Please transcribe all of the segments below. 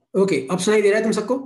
Okay, अब सुनाई दे रहा है तुम सबको?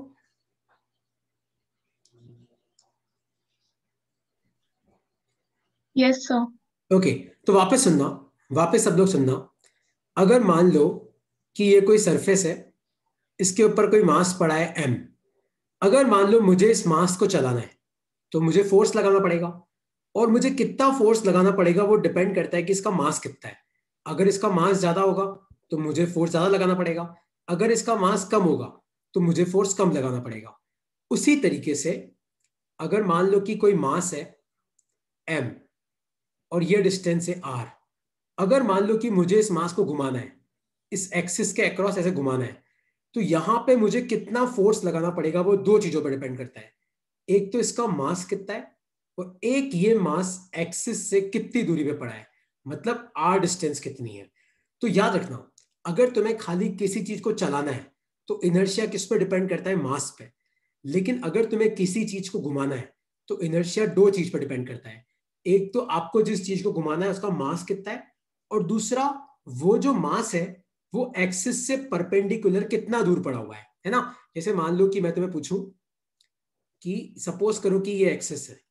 Yes sir. ओके, तो वापस सुनना, वापस सब लोग सुनना। अगर मान लो कि ये कोई सरफेस है, इसके ऊपर कोई मास पड़ा है m। अगर मान लो मुझे इस मास को चलाना है तो मुझे फोर्स लगाना पड़ेगा, और मुझे कितना फोर्स लगाना पड़ेगा वो डिपेंड करता है कि इसका मास कितना है। अगर इसका मास ज्यादा होगा तो मुझे फोर्स ज्यादा लगाना पड़ेगा, अगर इसका मास कम होगा तो मुझे फोर्स कम लगाना पड़ेगा। उसी तरीके से अगर मान लो कि कोई मास है m और ये डिस्टेंस है r। अगर मान लो कि मुझे इस मास को घुमाना है, इस एक्सिस के अक्रॉस ऐसे घुमाना है, तो यहां पे मुझे कितना फोर्स लगाना पड़ेगा वो दो चीजों पर डिपेंड करता है। एक तो इसका मास कितना है, और एक ये मास एक्सिस से कितनी दूरी पे पड़ा है, मतलब आर डिस्टेंस कितनी है। तो याद रखना, अगर तुम्हें खाली किसी चीज को चलाना है तो इनर्शिया किस पर डिपेंड करता है? मास पे। लेकिन अगर तुम्हें किसी चीज को घुमाना है तो इनर्शिया दो चीज पर डिपेंड करता है। एक तो आपको जिस चीज को घुमाना है उसका मास कितना है, और दूसरा वो जो मास है वो एक्सिस से परपेंडिकुलर कितना दूर पड़ा हुआ है ना। जैसे मान लो कि मैं तुम्हें पूछूं कि सपोज करो कि ये एक्सिस है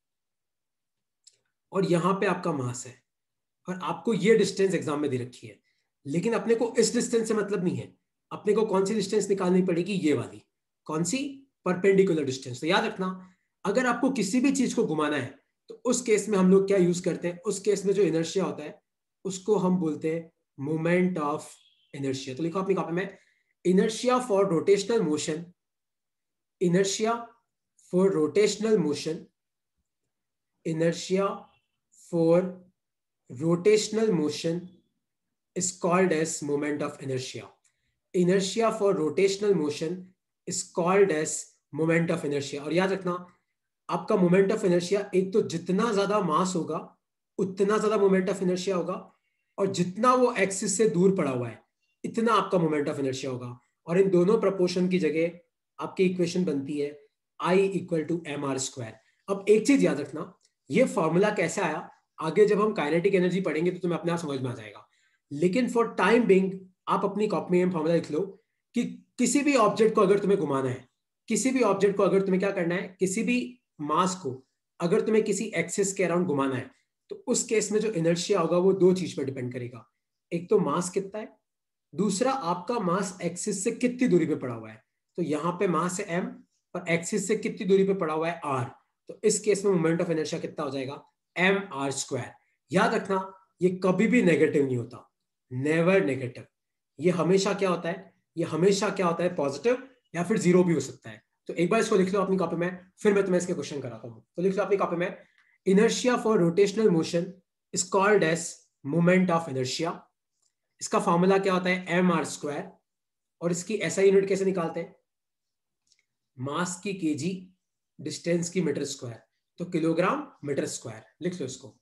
और यहां पे आपका मास है, और आपको ये डिस्टेंस एग्जाम में दे रखी है, लेकिन अपने को इस डिस्टेंस से मतलब नहीं है। अपने को कौन सी डिस्टेंस निकालनी पड़ेगी? ये वाली। कौन सी? Perpendicular distance. तो याद रखना, अगर आपको किसी भी चीज को घुमाना है तो उस केस में हम लोग क्या यूज करते हैं? उस केस में जो इनर्शिया होता है उसको हम बोलते हैं मोमेंट ऑफ इनर्शिया। तो लिखो अपनी कॉपी में, inertia for rotational motion, inertia for rotational motion, inertia for rotational motion is called as moment of inertia. Inertia for rotational motion is called as moment of inertia। और याद रखना, आपका moment of inertia एक तो जितना ज्यादा मास होगा उतना ज्यादा मोमेंट ऑफ इनर्शिया होगा, और जितना वो एक्सिस से दूर पड़ा हुआ है इतना आपका मोमेंट ऑफ इनर्शिया होगा। और इन दोनों प्रपोर्शन की जगह आपकी इक्वेशन बनती है I equal to M R square. अब एक चीज याद रखना, ये फॉर्मूला कैसे आया आगे जब हम काइनेटिक एनर्जी पढ़ेंगे तो तुम्हें अपने आप समझ में आ जाएगा। लेकिन फॉर टाइम बिंग आप अपनी कॉपी में फॉर्मूला लिख लो कि किसी भी ऑब्जेक्ट को अगर तुम्हें घुमाना है, किसी भी ऑब्जेक्ट को अगर तुम्हें क्या करना है, किसी भी मास को अगर तुम्हें किसी एक्सिस के अराउंड घुमाना है, तो उस केस में जो इनर्शिया होगा वो दो चीज पर डिपेंड करेगा। एक तो मास कितना है, दूसरा आपका मास एक्सिस से कितनी दूरी पे पड़ा हुआ है। तो यहां पे मास है m और एक्सिस से कितनी दूरी पे पड़ा हुआ है r। तो इस केस में मोमेंट ऑफ इनर्शिया कितना हो जाएगा? M R square. याद रखना, ये कभी भी नेगेटिव नहीं होता, नेवर नेगेटिव। ये हमेशा क्या होता है? ये हमेशा क्या होता है? पॉजिटिव, या फिर जीरो भी हो सकता है। तो एक बार इसको लिख लो अपनी कॉपी में, फिर मैं तुम्हें इसके क्वेश्चन कराता हूं। तो लिख लो अपनी कॉपी में, inertia for rotational motion is called as moment of inertia. इसका फॉर्मूला क्या होता है? M R square. और इसकी ऐसा यूनिट कैसे निकालते हैं? मास की केजी, डिस्टेंस की मीटर स्क्वायर, तो किलोग्राम मीटर स्क्वायर। लिख लो इसको।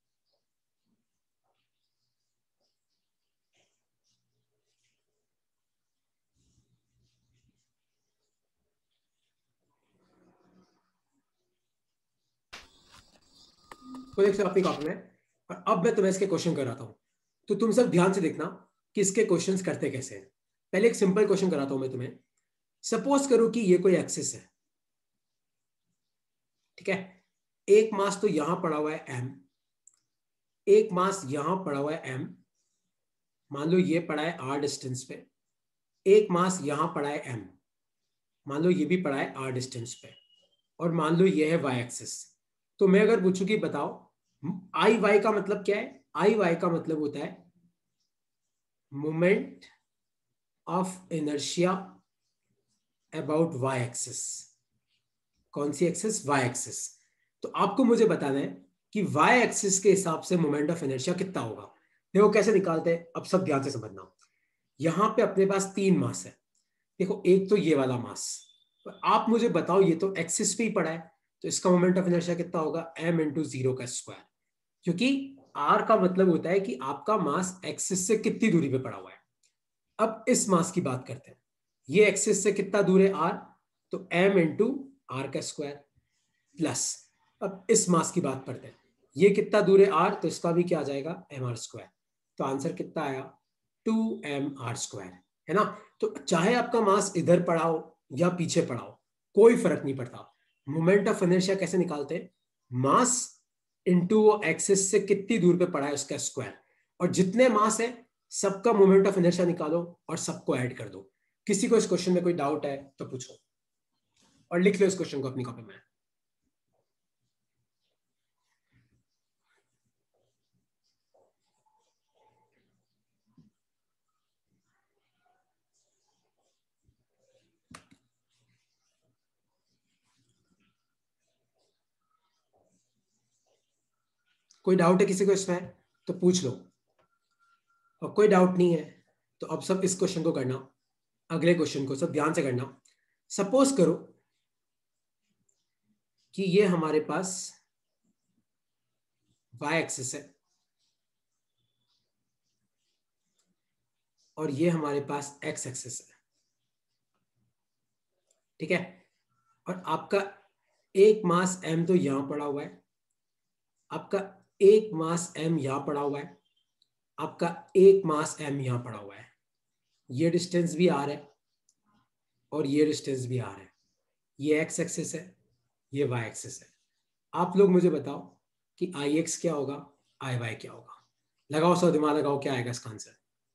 तो लिख लो अपनी कॉपी में। और अब मैं तुम्हें इसके क्वेश्चन कराता हूं, तो तुम सब ध्यान से देखना कि इसके क्वेश्चंस करते कैसे हैं। पहले एक सिंपल क्वेश्चन कराता हूं मैं तुम्हें। सपोज करो कि ये कोई एक्सिस है, ठीक है। एक मास तो यहां पड़ा हुआ है m, एक मास यहां पड़ा हुआ है m। मान लो ये पड़ा है r डिस्टेंस पे। एक मास यहां पड़ा है m, मान लो ये भी पड़ा है r डिस्टेंस पे। और मान लो ये है y एक्सिस। तो मैं अगर पूछूं कि बताओ आई वाई का मतलब क्या है? आई वाई का मतलब होता है moment of inertia about y axis. कौन सी एक्सिस? y axis. तो आपको मुझे बताना है कि y एक्सिस के हिसाब से मोमेंट ऑफ इनर्शिया कितना होगा। देखो कैसे निकालते हैं, अब सब ध्यान से समझना। यहां पे अपने पास तीन मास है। देखो एक तो ये वाला मास, तो आप मुझे बताओ ये तो एक्सिस पे ही पड़ा है, तो इसका मोमेंट ऑफ इनर्शिया कितना होगा? m इंटू जीरो का स्क्वायर। क्योंकि r का मतलब होता है कि आपका मास एक्सिस से कितनी दूरी पे पड़ा हुआ है। अब इस मास की बात करते हैं, ये एक्सिस से कितना दूर है? r। तो m इंटू आर का स्क्वायर प्लस, अब इस मास की बात करते हैं, ये कितना दूर है? r। तो इसका भी क्या आ जाएगा? M R square. तो आंसर कितना आया? 2 एम आर स्क्वायर, है ना। तो चाहे आपका मास इधर पड़ा हो या पीछे पड़ा हो, कोई फर्क नहीं पड़ता। मोमेंट ऑफ इनर्शिया कैसे निकालते हैं? मास इंटू वो एक्सिस से कितनी दूर पे पड़ा है उसका स्क्वायर, और जितने मास है सबका मोमेंट ऑफ इनर्शिया निकालो और सबको ऐड कर दो। किसी को इस क्वेश्चन में कोई डाउट है तो पूछो, और लिख लो इस क्वेश्चन को अपनी कॉपी में। कोई डाउट है किसी को इसमें तो पूछ लो, और कोई डाउट नहीं है तो अब सब इस क्वेश्चन को करना, अगले क्वेश्चन को सब ध्यान से करना। सपोज करो कि ये हमारे पास y एक्सिस है और ये हमारे पास x एक्सिस है, ठीक है। और आपका एक मास m तो यहां पड़ा हुआ है, आपका एक मास m यहां पड़ा हुआ है, आपका एक मास m यहां पड़ा हुआ है। ये डिस्टेंस भी r है और ये डिस्टेंस भी r है। ये x एक्सिस है, ये y एक्सिस है। आप लोग मुझे बताओ कि ix क्या होगा, iy क्या होगा। लगाओ, सब दिमाग लगाओ, क्या आएगा इसका आंसर।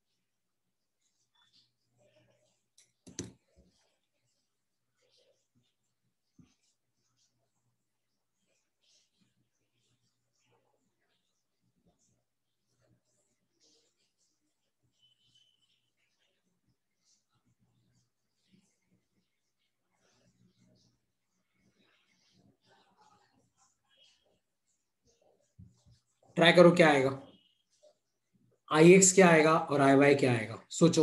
ट्राई करो क्या आएगा, ix क्या आएगा और iy क्या आएगा, सोचो।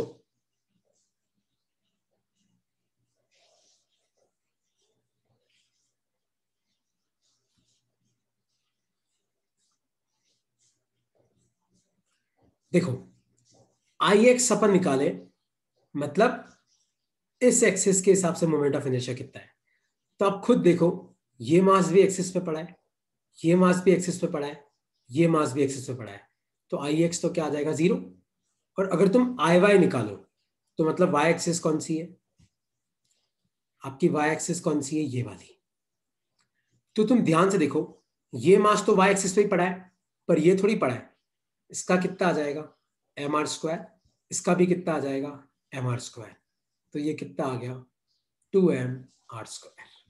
देखो, ix अपन निकाले, मतलब इस एक्सिस के हिसाब से मोमेंट ऑफ इनर्शिया कितना है। तो आप खुद देखो, ये मास भी एक्सिस पे पड़ा है, ये मास भी एक्सिस पे पड़ा है, ये मास भी एक्सिस पे पड़ा है। तो ix तो क्या आ जाएगा, 0। और अगर तुम iy निकालो तो मतलब y एक्सिस कौन सी है, आपकी y एक्सिस कौन सी है, ये वाली। तो तुम ध्यान से देखो, ये मास तो y एक्सिस पे ही पड़ा है, पर ये थोड़ी पड़ा है। इसका कितना आ जाएगा, mr²। इसका भी कितना आ जाएगा, mr²। तो ये कितना आ गया, 2mr²।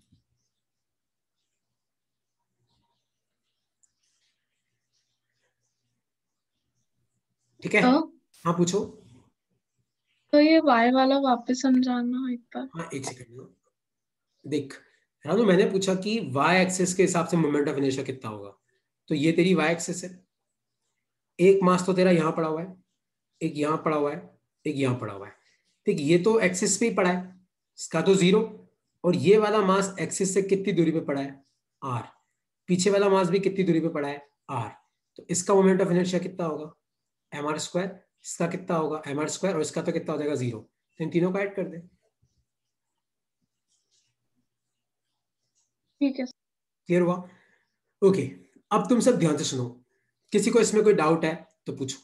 ठीक है। तो हाँ पूछो। तो ये वाई वाला वापस समझाना एक बार। हाँ एक सेकंड, देख रानू, मैंने पूछा कि y एक्सिस के हिसाब से मोमेंट ऑफ इनर्शिया कितना होगा। तो ये तेरी y एक्सिस है, एक मास तो तेरा यहां पड़ा हुआ है, एक यहां पड़ा हुआ है, एक यहां पड़ा हुआ है। ठीक, ये तो एक्सिस पे ही पड़ा है, इसका तो 0। और ये वाला मास एक्सिस से कितनी दूरी पे पड़ा है, r। पीछे वाला मास भी कितनी दूरी पे पड़ा है, r। तो इसका मोमेंट ऑफ इनर्शिया कितना होगा, mr²। इसका कितना होगा, mr², और इसका तो कितना हो जाएगा, 0। तो इन तीनों को ऐड कर दे। ठीक है। क्लियर हुआ? ओके। अब तुम सब ध्यान से सुनो, किसी को इसमें कोई डाउट है तो पूछो।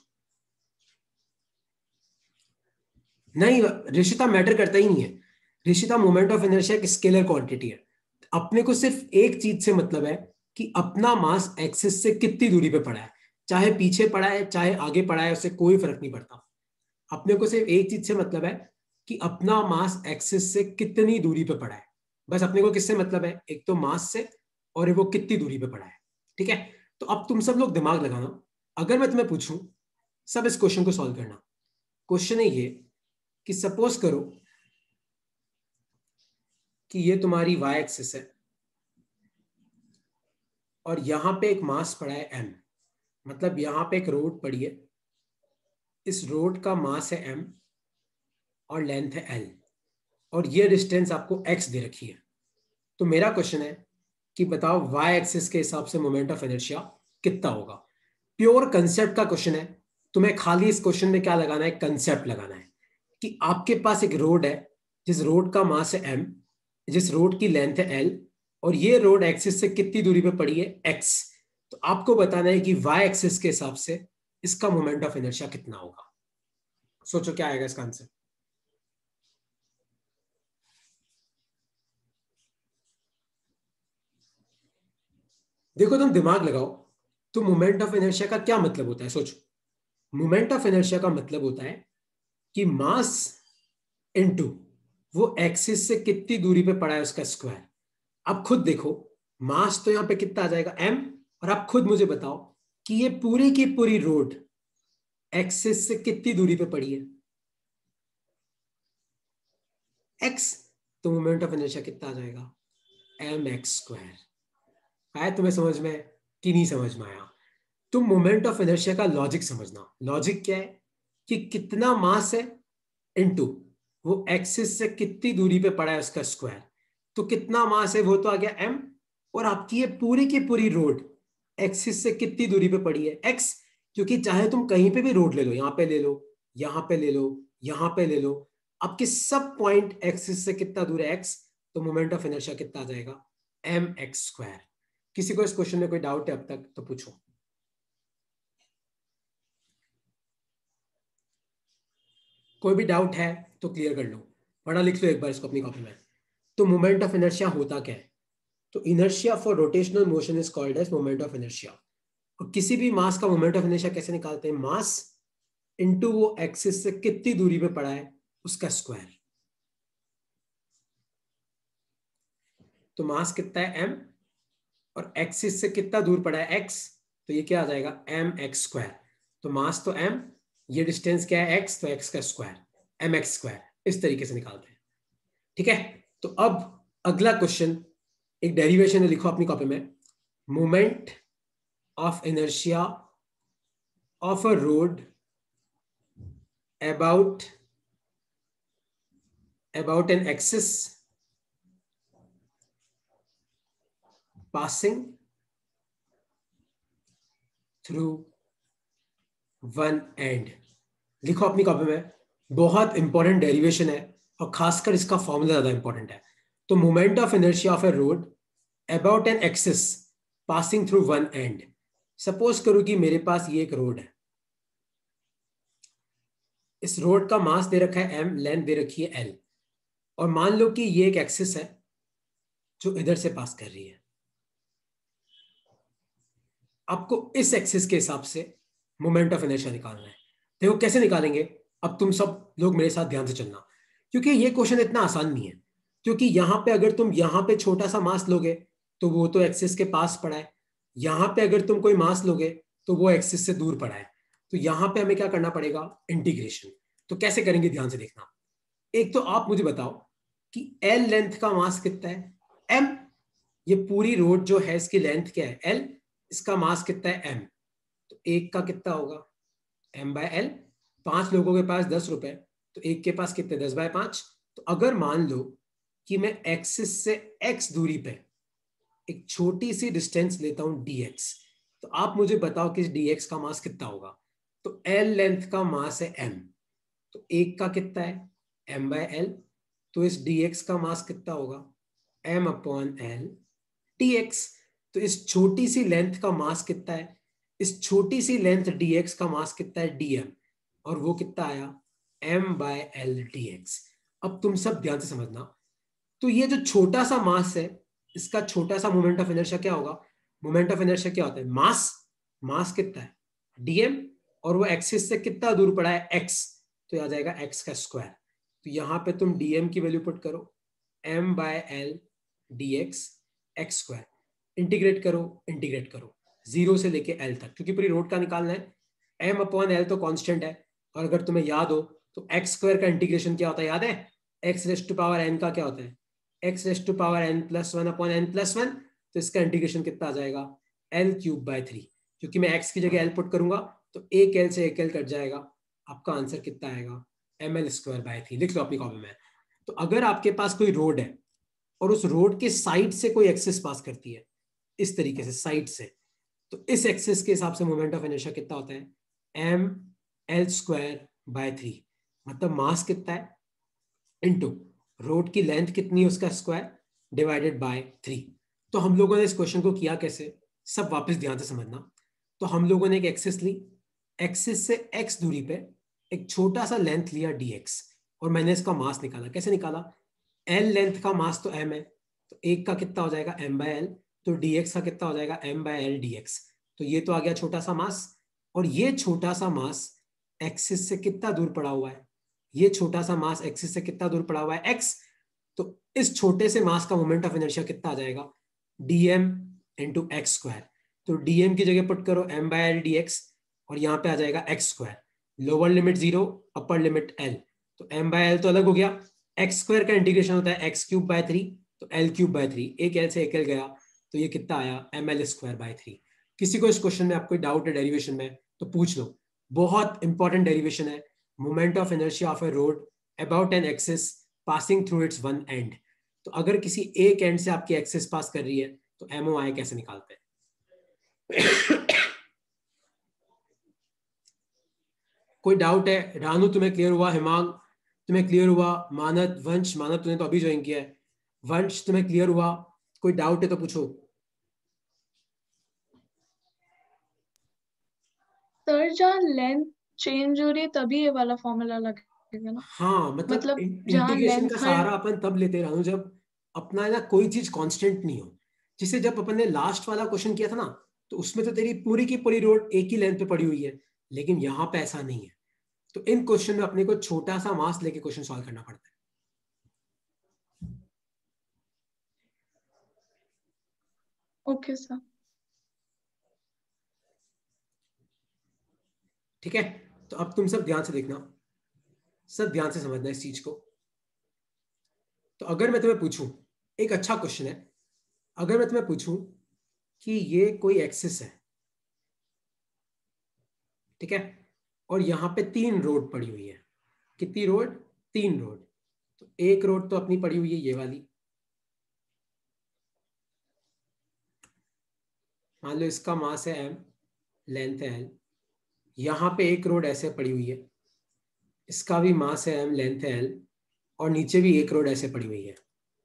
नहीं, ऋषिता मैटर करता ही नहीं है। ऋषिता, मोमेंट ऑफ इनर्शिया एक स्केलर क्वांटिटी है। अपने को सिर्फ एक चीज से मतलब है कि अपना मास एक्सिस से कितनी दूरी पे पड़ा है, चाहे पीछे पड़ा है चाहे आगे पड़ा है, उससे कोई फर्क नहीं पड़ता। अपने को सिर्फ एक चीज से मतलब है कि अपना मास एक्सिस से कितनी दूरी पे पड़ा है। बस अपने को किससे मतलब है, एक तो मास से, और वो कितनी दूरी पे पड़ा है। ठीक है। तो अब तुम सब लोग दिमाग लगाना, अगर मैं तुम्हें पूछूं, सब इस क्वेश्चन को सॉल्व करना। क्वेश्चन है ये कि सपोज करो कि ये तुम्हारी y एक्सिस है और यहां पे एक मास पड़ा है m, मतलब यहां पे एक रोड पड़ी है, इस रोड का मास है m और लेंथ है l, और ये डिस्टेंस आपको x दे रखी है। तो मेरा क्वेश्चन है कि बताओ y एक्सिस के हिसाब से मोमेंट ऑफ इनर्शिया कितना होगा। प्योर कंसेप्ट का क्वेश्चन है, तुम्हें खाली इस क्वेश्चन में क्या लगाना है, कंसेप्ट लगाना है कि आपके पास एक रोड है, जिस रोड का मास है m, जिस रोड की लेंथ है l, और ये रोड एक्सिस से कितनी दूरी पे पड़ी है, x। तो आपको बताना है कि y एक्सिस के हिसाब से इसका मोमेंट ऑफ इनर्शिया कितना होगा। सोचो क्या आएगा इसका आंसर। देखो तुम दिमाग लगाओ, तो मोमेंट ऑफ इनर्शिया का क्या मतलब होता है, सोचो। मोमेंट ऑफ इनर्शिया का मतलब होता है कि मास इनटू वो एक्सिस से कितनी दूरी पे पड़ा है उसका स्क्वायर। अब खुद देखो, मास तो यहां पे कितना आ जाएगा m, और आप खुद मुझे बताओ कि ये पूरी की पूरी रोड एक्सिस से कितनी दूरी पे पड़ी है, x। तो मोमेंट ऑफ इनर्शिया कितना आ जाएगा, mx²। आया तुम्हें समझ में कि नहीं समझ में आया? तुम मोमेंट ऑफ इनर्शिया का लॉजिक समझना। लॉजिक क्या है कि कितना मास है इनटू वो एक्सिस से कितनी दूरी पे पड़ा है उसका स्क्वायर। तो कितना मास है वो तो आ गया m, और आपकी ये पूरी की पूरी रोड एक्सिस से कितनी दूरी पे पड़ी है x। क्योंकि चाहे तुम कहीं पे भी रोड ले लो, यहां पे ले लो, यहां पे ले लो, यहां पे ले लो, आपके सब पॉइंट एक्सिस से कितना दूर है x। तो मोमेंट ऑफ इनर्शिया कितना आ जाएगा, mx²। किसी को इस क्वेश्चन में कोई डाउट है अब तक तो पूछो। कोई भी डाउट है तो क्लियर कर लो, पढ़ा लिख लो एक बार इसको अपनी कॉपी में। तो मोमेंट ऑफ इनर्शिया होता क्या है? तो inertia for rotational motion is called as moment of inertia. और किसी भी मास का मोमेंट ऑफ इनर्शिया कैसे निकालते हैं, मास इनटू वो एक्सिस से कितनी दूरी पे पड़ा है उसका स्क्वायर। तो मास कितना है m, और एक्सिस से कितना दूर पड़ा है x, तो ये क्या आ जाएगा mx²। तो मास तो m, ये डिस्टेंस क्या है x, तो x का स्क्वायर mx²। इस तरीके से निकालते हैं, ठीक है। तो अब अगला क्वेश्चन, एक डेरिवेशन है, लिखो अपनी कॉपी में। Moment of inertia of a rod about an axis passing through one end। लिखो अपनी कॉपी में, बहुत इंपॉर्टेंट डेरिवेशन है और खासकर इसका फॉर्मूला ज्यादा इंपॉर्टेंट है। तो moment of inertia of a rod about an axis passing through one end. Suppose करो कि मेरे पास ये एक रोड है, इस रोड का मास दे रखा है m, लेंथ दे रखी है l, और मान लो कि ये एक एक्सिस है जो इधर से पास कर रही है। आपको इस एक्सिस के हिसाब से मोमेंट ऑफ इनर्शिया निकालना है। देखो कैसे निकालेंगे, अब तुम सब लोग मेरे साथ ध्यान से चलना, क्योंकि ये क्वेश्चन इतना आसान नहीं है। क्योंकि यहां पे अगर तुम यहां पे छोटा सा मास लोगे तो वो तो एक्सिस के पास पड़ा है, यहां पे अगर तुम कोई मास लोगे तो वो एक्सिस से दूर पड़ा है। तो यहां पे हमें क्या करना पड़ेगा, इंटीग्रेशन। तो कैसे करेंगे ध्यान से देखना। एक तो आप मुझे बताओ कि एल लेंथ का मास कितना है, एम। ये पूरी रोड जो है इसकी लेंथ क्या है, एल, इसका मास कितना है, एम। तो एक का कितना होगा, m/l। 5 लोगों के पास 10 रुपए, तो एक के पास कितने, 10/5। तो अगर मान लो कि मैं एक्सिस से x दूरी पे एक छोटी सी डिस्टेंस लेता हूं dx, तो आप मुझे बताओ कि dx का मास कितना होगा। तो l लेंथ का मास है m, तो एक का कितना है, m/l। तो इस dx का मास कितना होगा, m/l dx। तो इस छोटी सी लेंथ का मास कितना है, इस छोटी सी लेंथ dx का मास कितना है, dm, और वो कितना आया, m/l dx। अब तुम सब ध्यान से समझना, तो ये जो छोटा सा मास है इसका छोटा सा मोमेंट ऑफ इनर्शिया क्या होगा। मोमेंट ऑफ इनर्शिया क्या होता है, मास, मास कितना है dm, और वो एक्सिस से कितना दूर पड़ा है x, तो आ जाएगा x का स्क्वायर। तो यहां पे तुम dm की वैल्यू पुट करो, m/l dx x²। इंटीग्रेट करो, इंटीग्रेट करो 0 से लेके l तक, क्योंकि पूरी रोड का निकालना है। m/l तो कांस्टेंट है, और अगर तुम्हें याद हो तो x² का इंटीग्रेशन क्या होता है, याद है, x⁻n का क्या होता है, x⁻n+1/n+1। तो इसका इंटीग्रेशन कितना आ जाएगा, l³/3। क्योंकि मैं x की जगह l पुट करूंगा तो एक l से एक l कट जाएगा, आपका आंसर कितना आएगा, ml²/3। लिख लो अपनी कॉपी में। तो अगर आपके पास कोई रोड है और उस रोड के साइड से कोई एक्सिस पास करती है, इस तरीके से साइड से, तो इस एक्सिस के हिसाब से मोमेंट ऑफ इनर्शिया कितना होता है, ml²/3। मतलब मास कितना है इनटू रोड की लेंथ कितनी है उसका स्क्वायर डिवाइडेड बाय 3। तो हम लोगों ने इस क्वेश्चन को किया कैसे, सब वापस ध्यान से समझना। तो हम लोगों ने एक एक्सिस ली, एक्सिस से x दूरी पे एक छोटा सा लेंथ लिया dx, और मैंने इसका मास निकाला। कैसे निकाला, l लेंथ का मास तो m है, तो एक का कितना हो जाएगा m/l, तो dx का कितना हो जाएगा m/l dx। तो ये तो आ गया छोटा सा मास, और ये छोटा सा मास एक्सिस से कितना दूर पड़ा हुआ है, ये छोटा सा मास एक्सिस से कितना दूर पड़ा हुआ है x। तो इस छोटे से मास का मोमेंट ऑफ इनर्शिया कितना आ जाएगा dm इंटू एक्स स्क्वायर। तो dm की जगह पुट करो m/l dx, और यहाँ पे आ जाएगा X square, lower limit 0 upper limit l। तो m/l तो अलग हो गया, एक्स स्क्वायर का इंटीग्रेशन होता है x³/3, तो l³/3, एक l से एक l गया, तो ये कितना आया ml²/3। किसी को इस क्वेश्चन में आपको डाउट है डेरिवेशन में तो पूछ लो, बहुत इंपॉर्टेंट डेरिवेशन है। Moment of inertia of a rod about an axis passing through its one end. तो अगर किसी एक एंड से आपकी एक्सिस पास कर रही है तो MOI कैसे निकालते हैं? कोई डाउट है? रानू तुम्हें क्लियर हुआ? हिमांग तुम्हें क्लियर हुआ? मानद, वंश, मानद तूने तो अभी ज्वाइन किया है, वंश तुम्हें क्लियर हुआ? कोई डाउट है तो पूछो। सर जहाँ लेंथ चेंज हो रही है तभी ये वाला फॉर्मूला लगेगा ना? हाँ, मतलब मतलब जहाँ इंटीग्रेशन लेंथ का हर। सहारा अपन तब लेते रहूं जब अपना ना कोई चीज कांस्टेंट नहीं हो। जिसे जब अपन ने लास्ट वाला क्वेश्चन किया था ना, तो उसमें तो तेरी पूरी की पूरी रोड एक ही लेंथ पे पड़ी हुई है, लेकिन यहाँ पे ऐसा नहीं है। तो इन क्वेश्चन में अपने को छोटा सा मास लेके क्वेश्चन सॉल्व करना पड़ता है। Okay sir. ठीक है, तो अब तुम सब ध्यान से देखना, सब ध्यान से समझना इस चीज को। तो अगर मैं तुम्हें पूछूं, एक अच्छा क्वेश्चन है, अगर मैं तुम्हें पूछूं कि ये कोई एक्सिस है, ठीक है, और यहां पे 3 रोड पड़ी हुई है। कितनी रोड? 3 रोड। तो एक रोड तो अपनी पड़ी हुई है ये वाली, मान लो इसका मास है m, लेंथ है l। यहां पे एक रोड ऐसे पड़ी हुई है, इसका भी मास है m, लेंथ है l, और नीचे भी एक रोड ऐसे पड़ी हुई है,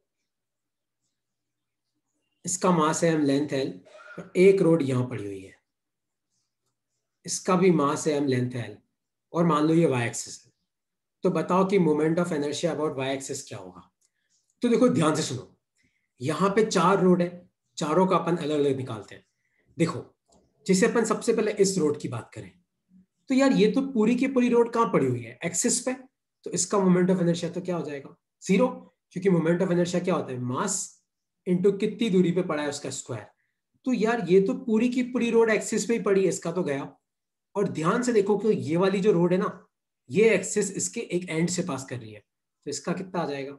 इसका मास है m, लेंथ है l, और एक रोड यहां पड़ी हुई है, इसका भी मास है m, लेंथ है l, और मान लो ये y एक्सिस है। तो बताओ कि moment of inertia about y axis क्या होगा? तो देखो ध्यान से सुनो, यहाँ पे 4 रोड है, चारों का अपन अलग अलग निकालते हैं। देखो, जिसे अपन सबसे पहले इस रोड की बात करें, तो यार ये तो पूरी की पूरी रोड कहाँ पड़ी हुई है? एक्सिस पे। तो इसका मोमेंट ऑफ इनर्शिया तो क्या हो जाएगा? 0, क्योंकि मोमेंट ऑफ इनर्शिया क्या होता है? मास इंटू कितनी दूरी पे पड़ा है उसका स्क्वायर। तो यार ये तो पूरी की पूरी रोड एक्सिस पे ही पड़ी है, इसका तो गया। और ध्यान से देखो कि ये वाली जो रोड है ना, ये एक्सिस इसके एक एंड से पास कर रही है, तो इसका कितना आ जाएगा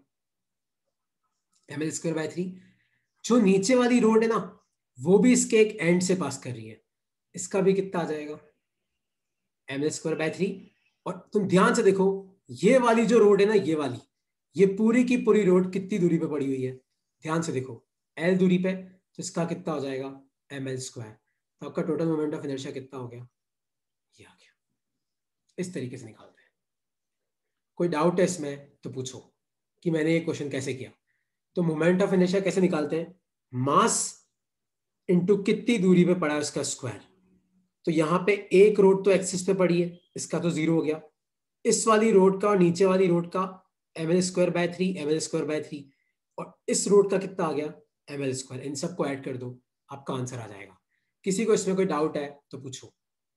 ml²/3। जो नीचे वाली रोड है ना, वो भी इसके एक एंड से पास कर रही है, इसका भी कितना आ जाएगा ml²/3। और तुम ध्यान से देखो, ये वाली जो रोड है ना, ये वाली, ये पूरी की पूरी रोड कितनी दूरी पे पड़ी हुई है? ध्यान से देखो, l दूरी पे, तो इसका कितना हो जाएगा ml²। तो आपका टोटल मोमेंट ऑफ इनर्शिया कितना हो गया? ये आ गया। इस तरीके से निकालते हैं। कोई डाउट है इसमें तो पूछो कि मैंने ये क्वेश्चन कैसे किया। तो मोमेंट ऑफ इनर्शिया कैसे निकालते हैं? मास इंटू कितनी दूरी पे पड़ा है उसका स्क्वायर। तो यहाँ पे एक रोड तो एक्सिस पे पड़ी है, इसका तो 0 हो गया। इस वाली रोड का और नीचे वाली रोड का ml²/3, ml²/3, और इस रोड का कितना आ गया ml²। इन सबको ऐड कर दो, आपका आंसर आ जाएगा। किसी को इसमें कोई डाउट है तो पूछो।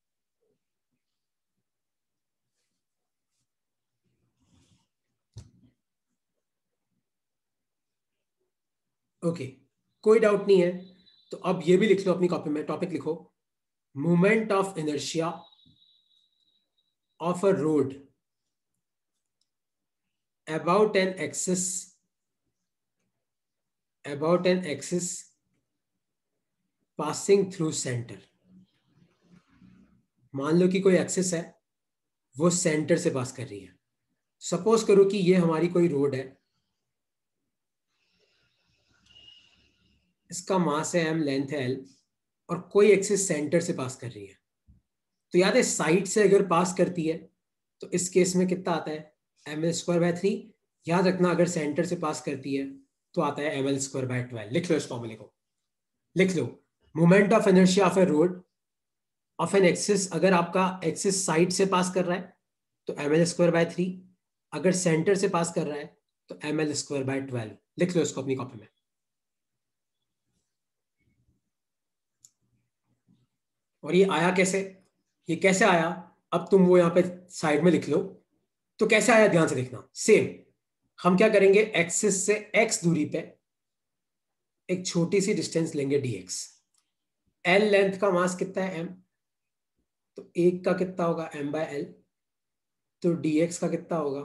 ओके, कोई डाउट नहीं है तो अब ये भी लिख लो अपनी कॉपी में, टॉपिक लिखो, moment of inertia of a rod about an axis passing through center। मान लो कि कोई एक्सिस है, वो सेंटर से पास कर रही है। सपोज करो कि ये हमारी कोई रोड है, इसका मास है m, लेंथ है l, और कोई एक्सिस सेंटर से पास कर रही है। तो याद है साइड से अगर पास करती है तो इस केस में कितना आता है ml²/3। याद रखना अगर सेंटर से पास करती है तो आता है ml²/12। लिख लो इस फॉर्मूले को, लिख लो, moment of inertia of a rod of an axis, अगर आपका एक्सिस साइड से पास कर रहा है तो ml²/3, अगर सेंटर से पास कर रहा है तो ml²/12। लिख लो इसको अपनी कॉपी में। और ये आया कैसे, ये कैसे आया, अब तुम वो यहाँ पे साइड में लिख लो। तो कैसे आया ध्यान से देखना। सेम हम क्या करेंगे, एक्सिस से एक्स दूरी पे एक छोटी सी डिस्टेंस लेंगे dx। एल लेंथ का मास कितना है, m, तो एक का कितना होगा m/l, तो dx का कितना होगा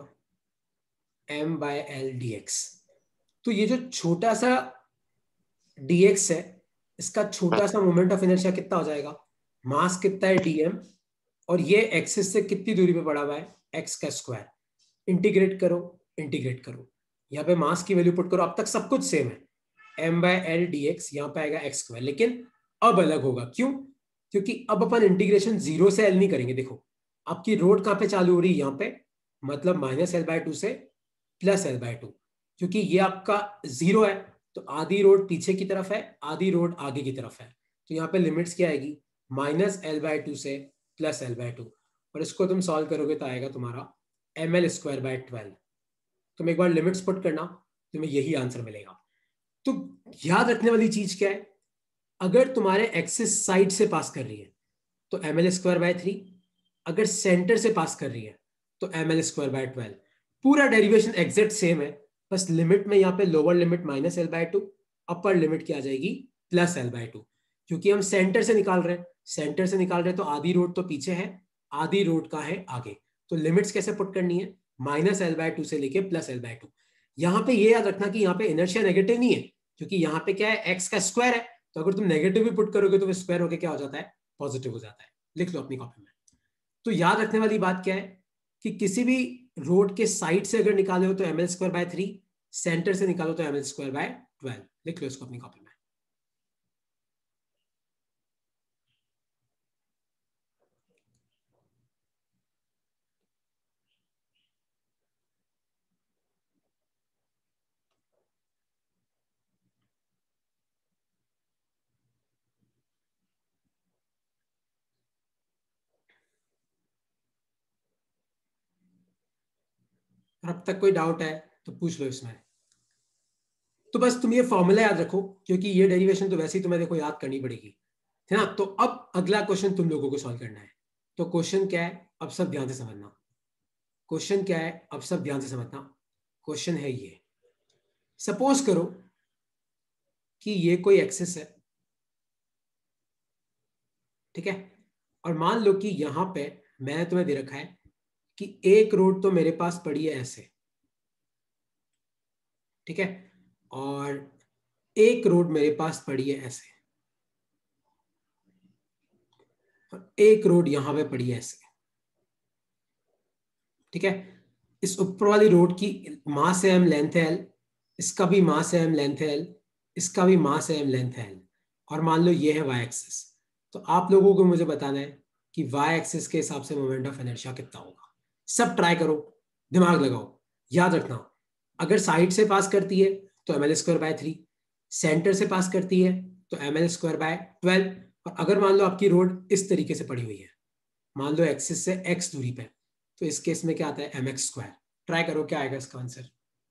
m/l dx। तो ये जो छोटा सा dx है, इसका छोटा सा मोमेंट ऑफ इनर्शिया कितना हो जाएगा, मास कितना है dm, और ये एक्सिस से कितनी दूरी पे पड़ा हुआ है, x का स्क्वायर। इंटीग्रेट करो, इंटीग्रेट करो, यहाँ पे मास की वैल्यू पुट करो, अब तक सब कुछ सेम है, m/l dx, यहाँ पे आएगा x स्क्वायर, लेकिन अब अलग होगा। क्यों, क्योंकि अब अपन इंटीग्रेशन 0 से l नहीं करेंगे। देखो आपकी रोड कहाँ पे चालू हो रही है, यहाँ पे, मतलब -l/2 से +l/2, क्योंकि ये आपका 0 है, तो आधी रोड पीछे की तरफ है, आधी रोड आगे की तरफ है, तो यहाँ पे लिमिट्स क्या आएगी, -l/2 से +l/2, और इसको तुम सॉल्व करोगे तो आएगा तुम्हारा ml²/12। तुम एक बार लिमिट्स पुट करना, तुम्हें यही आंसर मिलेगा। तो याद रखने वाली चीज क्या है, अगर तुम्हारे एक्सिस साइड से पास कर रही है तो ml²/3, अगर सेंटर से पास कर रही है तो ml²/12। पूरा डेरिवेशन एग्जैक्ट सेम है, बस लिमिट में यहाँ पे lower limit -l/2, upper limit क्या आ जाएगी +l/2, क्योंकि हम सेंटर से निकाल रहे हैं, सेंटर से निकाल रहे हैं तो आधी रोड तो पीछे है, आधी रोड का है आगे, तो लिमिट्स कैसे पुट करनी है, -l/2 से लेके +l/2। यहाँ पे ये याद रखना कि यहाँ पे इनर्शिया नेगेटिव नहीं है, क्योंकि यहाँ पे क्या है, x का स्क्वायर है, तो अगर तुम नेगेटिव भी पुट करोगे तो स्क्वायर होके क्या हो जाता है, पॉजिटिव हो जाता है। लिख लो अपनी कॉपी में। तो याद रखने वाली बात क्या है कि किसी भी रोड के साइड से अगर निकाले हो तो ml²/3, सेंटर से निकालो तो ml²/12। लिख लो इसको अपनी कॉपी में। और अब तक कोई डाउट है तो पूछ लो इसमें। तो बस तुम ये फॉर्मूला याद रखो, क्योंकि ये डेरिवेशन तो वैसे ही तुम्हें देखो याद करनी पड़ेगी, है ना। तो अब अगला क्वेश्चन तुम लोगों को सॉल्व करना है। तो क्वेश्चन क्या है, अब सब ध्यान से समझना। क्वेश्चन क्या है, अब सब ध्यान से समझना। क्वेश्चन है ये, सपोज करो कि ये कोई एक्सिस है, ठीक है, और मान लो कि यहां पे मैंने तुम्हें दे रखा है कि एक रोड तो मेरे पास पड़ी है ऐसे, ठीक है, और एक रोड मेरे पास पड़ी है ऐसे, और एक रोड यहां पे पड़ी है ऐसे, ठीक है। इस ऊपर वाली रोड की मास है m, लेंथ है l, इसका भी मास है m, लेंथ है l, इसका भी मास है m, लेंथ है l, और मान लो ये है y एक्सिस। तो आप लोगों को मुझे बताना है कि y एक्सिस के हिसाब से मोमेंट ऑफ इनर्शिया कितना होगा। सब ट्राई करो, दिमाग लगाओ, याद रखना। अगर साइड से पास करती है तो ml²/3, सेंटर से पास करती है तो ml²/12, और अगर मान लो आपकी रोड इस तरीके से पड़ी हुई है, मान लो एक्सिस से x दूरी पे, तो इस केस में क्या आता है mx²। ट्राई करो क्या आएगा इसका आंसर।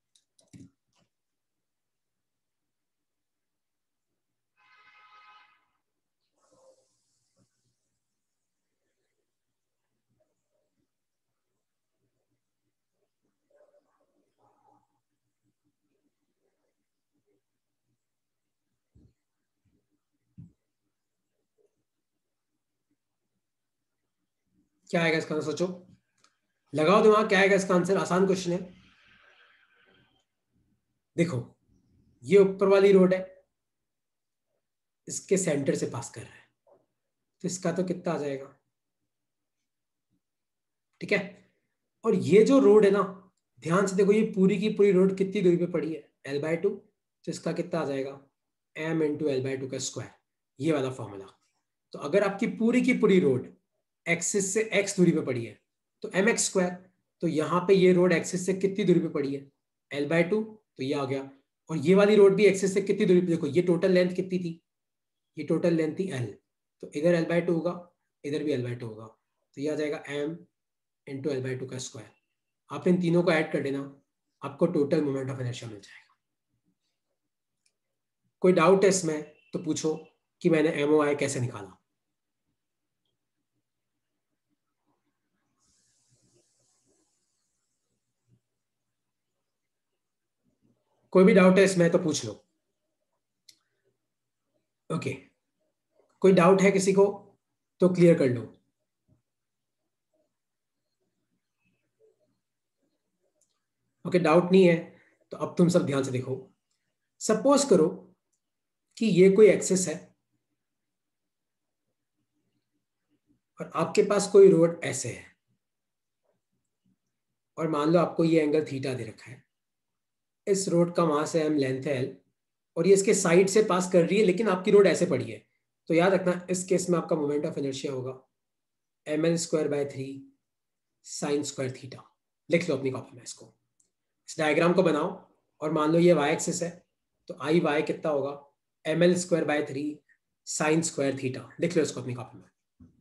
क्या आएगा इसका आंसर, सोचो, लगाओ दिमाग, क्या आएगा इसका आंसर। आसान क्वेश्चन है। देखो ये ऊपर वाली रोड है, इसके सेंटर से पास कर रहा है, तो इसका तो कितना आ जाएगा, ठीक है। और ये जो रोड है ना, ध्यान से देखो, ये पूरी की पूरी रोड कितनी दूरी पे पड़ी है, l/2, तो इसका कितना आ जाएगा m × l/2 का स्क्वायर, ये वाला फॉर्मूला। तो अगर आपकी की पूरी रोड एक्सिस से x दूरी पे पड़ी है तो mx², तो यहाँ पे ये रोड एक्सिस से कितनी दूरी पे पड़ी है, l/2, तो ये आ गया। और ये वाली रोड भी एक्सिस से कितनी दूरी पे, देखो ये टोटल लेंथ कितनी थी, ये टोटल लेंथ थी l, तो इधर l/2 होगा, इधर भी l/2 होगा, तो ये आ जाएगा m × l/2 का स्क्वायर। आप इन तीनों को ऐड कर देना, आपको टोटल मोमेंट ऑफ इनर्शिया मिल जाएगा। कोई डाउट है इसमें तो पूछो कि मैंने MOI कैसे निकाला। कोई भी डाउट है इसमें तो पूछ लो। ओके, कोई डाउट है किसी को तो क्लियर कर लो। ओके, डाउट नहीं है तो अब तुम सब ध्यान से देखो। सपोज करो कि ये कोई एक्सिस है और आपके पास कोई रोड ऐसे है, और मान लो आपको ये एंगल थीटा दे रखा है। इस रोड का मास है m, लेंथ है l, और ये इसके साइड से पास कर रही है, लेकिन आपकी रोड ऐसे पड़ी है। तो याद रखना इस केस में आपका मोमेंट ऑफ इनर्शिया होगा ml²/3 साइन स्क्वायर थीटा। लिख लो अपनी कॉपी में इसको, इस डायग्राम को बनाओ, और मान लो ये y एक्सिस है, तो आई वाई कितना होगा ml²/3 साइन स्क्वायर थीटा। लिख लो इसको अपनी कॉपी में।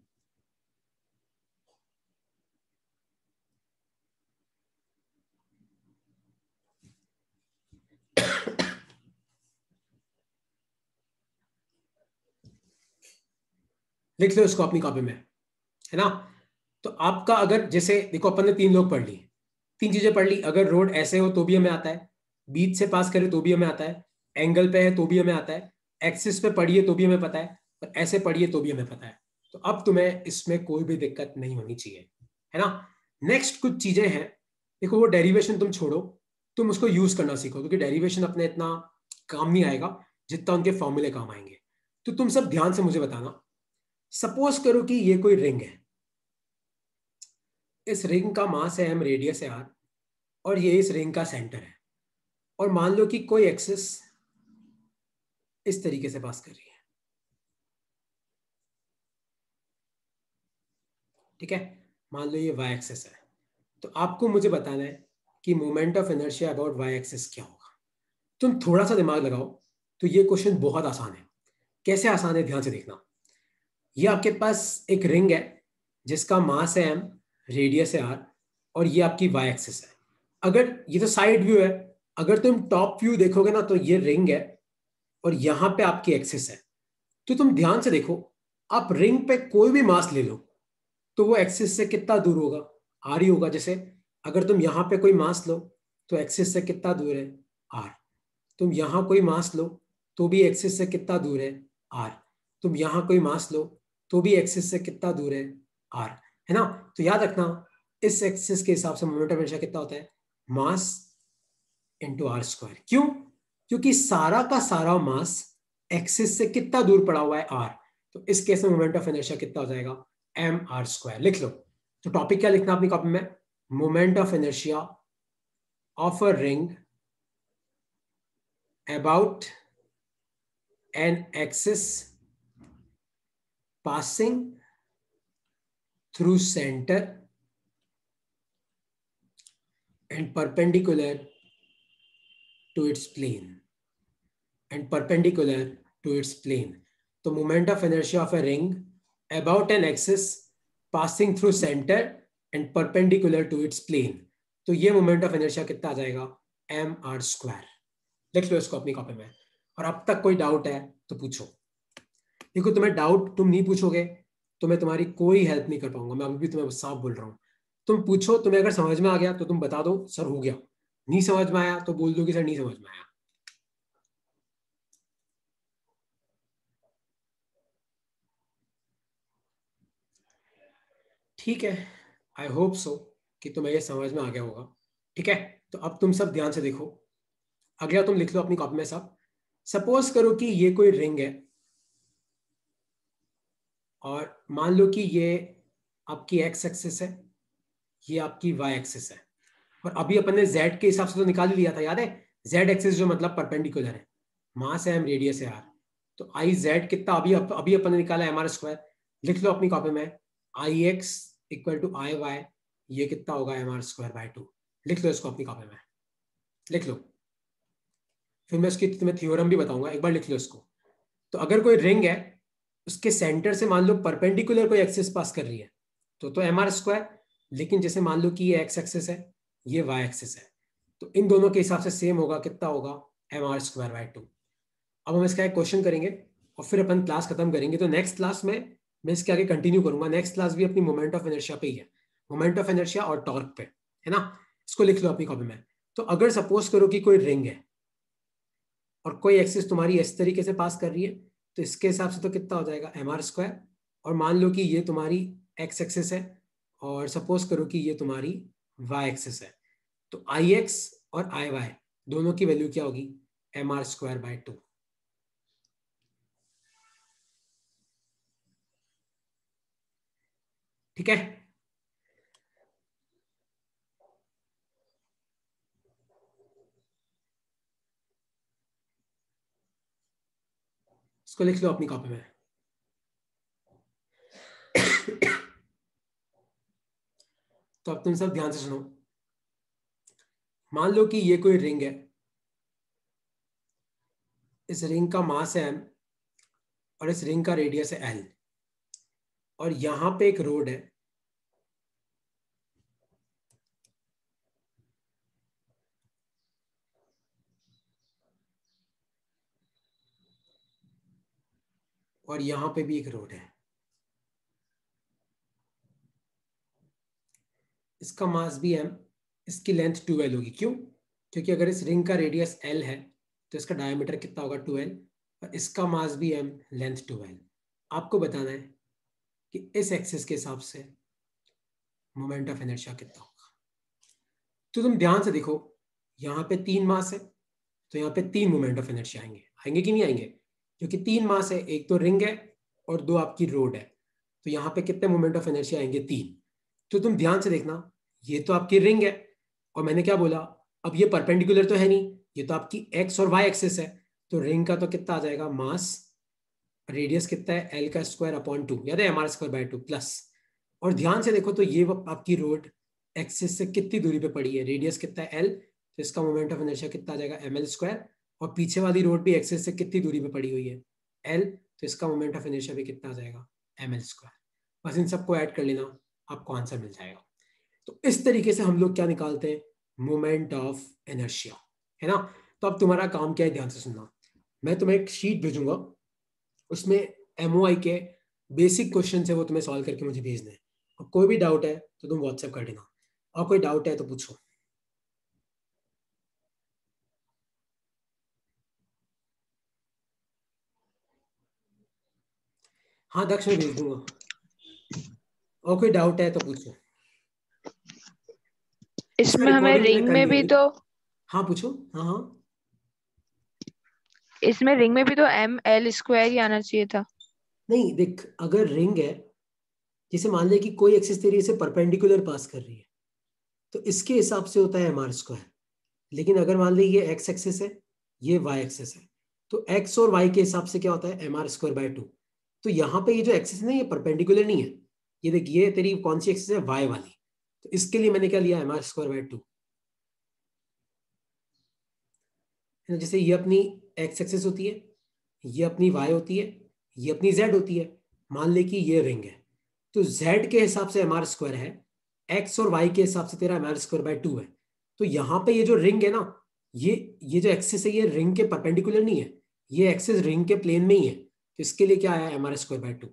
लिख लो इसको अपनी कॉपी में, है ना। तो आपका अगर जैसे देखो अपन ने 3 लोग पढ़ ली, 3 चीजें पढ़ ली। अगर रोड ऐसे हो तो भी हमें आता है, बीच से पास करे तो भी हमें आता है, एंगल पे है तो भी हमें आता है, एक्सिस पे पड़ी है तो भी हमें पता है, और ऐसे पड़ी है तो भी हमें पता है। तो अब तुम्हें इसमें कोई भी दिक्कत नहीं होनी चाहिए, है ना। नेक्स्ट कुछ चीजें हैं, देखो वो डेरिवेशन तुम छोड़ो, तुम उसको यूज करना सीखो, क्योंकि डेरिवेशन अपने इतना काम नहीं आएगा जितना उनके फॉर्मूले काम आएंगे। तो तुम सब ध्यान से मुझे बताना। सपोज करो कि ये कोई रिंग है, इस रिंग का मास है m, रेडियस है r, और ये इस रिंग का सेंटर है, और मान लो कि कोई एक्सिस इस तरीके से पास कर रही है, ठीक है। मान लो ये y एक्सिस है, तो आपको मुझे बताना है कि moment of inertia about y axis क्या होगा। तुम थोड़ा सा दिमाग लगाओ तो ये क्वेश्चन बहुत आसान है। कैसे आसान है, ध्यान से देखना। ये आपके पास एक रिंग है जिसका मास है m, रेडियस है r, और ये आपकी y एक्सिस है। अगर ये तो साइड व्यू है, अगर तुम टॉप व्यू देखोगे ना तो ये रिंग है और यहां पे आपकी एक्सिस है। तो तुम ध्यान से देखो, आप रिंग पे कोई भी मास ले लो तो वो एक्सिस से कितना दूर होगा, r ही होगा। जैसे अगर तुम यहां पे कोई मास लो तो एक्सिस से कितना दूर है, r। तुम यहां कोई मास लो तो भी एक्सिस से कितना दूर है, r। तुम यहां कोई मास लो तो भी एक्सिस से कितना दूर है, r, है ना। तो याद रखना इस एक्सिस के हिसाब से मोमेंट ऑफ इनर्शिया कितना होता है, मास इंटू r स्क्वायर। क्यों? क्योंकि सारा का सारा मास एक्सिस से कितना दूर पड़ा हुआ है, r। तो इस केस में मोमेंट ऑफ इनर्शिया कितना हो जाएगा, mr²। लिख लो। तो टॉपिक क्या लिखना अपनी कॉपी में, moment of inertia of a ring about an axis passing through center and perpendicular to its plane and perpendicular to its plane. तो moment of inertia of a ring about an axis passing through center and perpendicular to its plane. तो ये moment of inertia कितना आ जाएगा, mr²। लिख लो इसको अपनी कॉपी में। और अब तक कोई डाउट है तो पूछो। देखो तुम्हें डाउट तुम नहीं पूछोगे तो मैं तुम्हारी कोई हेल्प नहीं कर पाऊंगा। मैं अभी भी तुम्हें साफ बोल रहा हूँ, तुम पूछो। तुम्हें अगर समझ में आ गया तो तुम बता दो सर हो गया, नहीं समझ में आया तो बोल दो कि सर नहीं समझ में आया। ठीक है, आई होप सो कि तुम्हें ये समझ में आ गया होगा। ठीक है, तो अब तुम सब ध्यान से देखो। अगला तुम लिख लो अपनी कॉपी में सब। सपोज करो कि ये कोई रिंग है और मान लो कि ये आपकी एक्स एक्सिस है, ये आपकी वाई एक्सिस है, और अभी अपन ने z के हिसाब से तो निकाल ही लिया था, याद है। z एक्सिस जो मतलब परपेंडिकुलर है, मास है m, रेडियस है r। तो आई जेड कितना अभी अपन ने निकाला mr²। लिख लो अपनी कॉपी में I X equal to I Y, ये कितना होगा mr²/2। लिख लो इसको अपनी कॉपी में, लिख लो। फिर मैं इसकी तुम्हें थ्योरम भी बताऊंगा, एक बार लिख लो इसको। तो अगर कोई रिंग है, उसके सेंटर से मान लो परपेंडिकुलर कोई एक्सिस पास कर रही है तो mr²। लेकिन जैसे मान लो कि ये एक्स एक्सिस है, ये वाई एक्सिस है, तो इन दोनों के हिसाब से सेम होगा, कितना होगा, mr²/2। अब हम इसका एक क्वेश्चन करेंगे और फिर अपन क्लास खत्म करेंगे। तो नेक्स्ट क्लास में मैं इसके आगे कंटिन्यू करूंगा। नेक्स्ट क्लास भी अपनी मोमेंट ऑफ इनर्शिया पे ही है, मोमेंट ऑफ इनर्शिया और टॉर्क पे, है ना। इसको लिख लो अपनी कॉपी में। तो अगर सपोज करो कि कोई रिंग है और कोई एक्सिस तुम्हारी इस तरीके से पास कर रही है, तो इसके हिसाब से तो कितना हो जाएगा mr²। और मान लो कि ये तुम्हारी x एक्सिस है और सपोज करो कि ये तुम्हारी y एक्सिस है, तो ix और iy दोनों की वैल्यू क्या होगी, mr²/2। ठीक है, इसको लिख लो अपनी कॉपी में। तो अब तुम सब ध्यान से सुनो। मान लो कि ये कोई रिंग है, इस रिंग का मास है m और इस रिंग का रेडियस है l, और यहां पे एक रोड है, और यहां पे भी एक रोड है। इसका मास भी m, इसकी लेंथ 2l होगी। क्यों? क्योंकि अगर इस रिंग का रेडियस l है तो इसका डायमीटर कितना होगा, 2l, और इसका मास भी m, लेंथ 2l। आपको बताना है कि इस एक्सिस के हिसाब से मोमेंट ऑफ इनर्शिया कितना होगा। तो तुम ध्यान से देखो, यहाँ पे 3 मास है, तो यहाँ पे 3 मोमेंट ऑफ इनर्शिया आएंगे। आएंगे कि नहीं आएंगे? क्योंकि 3 मास है, एक तो रिंग है और 2 आपकी रोड है, तो यहाँ पे कितने मोमेंट ऑफ इनर्शिया आएंगे, 3। तो तुम ध्यान से देखना, ये तो आपकी रिंग है, और मैंने क्या बोला, अब ये परपेंडिकुलर तो है नहीं, ये तो आपकी एक्स और वाई एक्सिस है, तो रिंग का तो कितना आ जाएगा, मास, रेडियस कितना है, एल का स्क्वायर अपॉन 2, याद है, mr²/2 प्लस। और ध्यान से देखो, तो ये आपकी रोड एक्सिस से कितनी दूरी पे पड़ी है, रेडियस कितना है, एल, तो इसका मोमेंट ऑफ इनर्शिया कितना आ जाएगा, ml²। और पीछे वाली रोड भी एक्सिस से कितनी दूरी पे पड़ी हुई है, एल, तो इसका मोमेंट ऑफ इनर्शिया भी कितना आ जाएगा, ml²। बस इन सबको ऐड कर लेना, आपको आंसर मिल जाएगा। तो इस तरीके से हम लोग क्या निकालते हैं, मोमेंट ऑफ इनर्शिया, है ना। तो अब तुम्हारा काम क्या है, ध्यान से सुनना। मैं तुम्हें एक शीट भेजूंगा, उसमें MOI के बेसिक क्वेश्चन है, वो तुम्हें सॉल्व करके मुझे भेजने हैं। और कोई भी डाउट है तो तुम व्हाट्सएप कर देना, और कोई डाउट है तो पूछो। हाँ दक्ष, मैं भेज दूंगा, और कोई डाउट है तो पूछो। इसका इसमें हमें रिकॉर्डिंग मैंने रिंग कर में लिया भी अभी। तो हाँ पूछो, हाँ हाँ। इसमें रिंग में भी तो ml² ही आना चाहिए था। नहीं देख, अगर रिंग है, जैसे मान ले कि कोई एक्सिस तेरी इसे परपेंडिकुलर पास कर रही है, तो इसके हिसाब से होता है mr²। लेकिन अगर मान ली ये x एक्सिस है, ये y एक्सिस है, तो x और y के हिसाब से क्या होता है, mr²/2। तो यहाँ पे ये जो एक्सिस है ना, ये परपेंडिकुलर नहीं है। ये देख, ये तेरी कौन सी एक्सिस है, y वाली, तो इसके लिए मैंने क्या लिया, mr²/2। जैसे ये अपनी x एक्सिस होती है, ये अपनी y होती है, ये अपनी z होती है। मान ले कि ये रिंग है, तो z के हिसाब से mr² है, x और y के हिसाब से तेरा mr²/2 है। तो यहाँ पे ये जो रिंग है ना, ये जो एक्सिस है, ये रिंग के परपेंडिकुलर नहीं है, ये एक्सिस रिंग के प्लेन में ही है, तो इसके लिए क्या आया, mr²/2।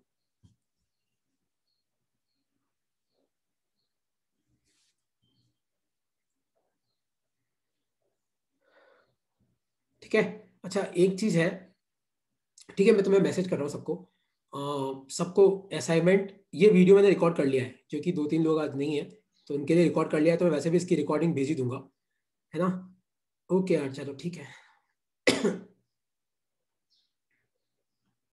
ठीक है। अच्छा एक चीज है, ठीक है, मैं तुम्हें मैसेज कर रहा हूँ सबको, सबको असाइनमेंट, ये वीडियो मैंने रिकॉर्ड कर लिया है, क्योंकि 2-3 लोग आज नहीं है, तो उनके लिए रिकॉर्ड कर लिया है, तो मैं वैसे भी इसकी रिकॉर्डिंग भेज ही दूंगा, है ना। ओके यार, चलो ठीक है।